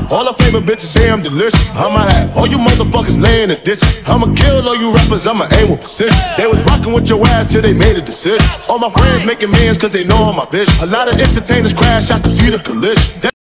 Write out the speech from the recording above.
All her favorite bitches say I'm delicious. I'ma have all you motherfuckers laying in ditches. I'ma kill all you rappers, I'ma aim with precision. They was rocking with your ass till they made a decision. All my friends making millions cause they know I'm my bitch. A lot of entertainers crash out to see the collision.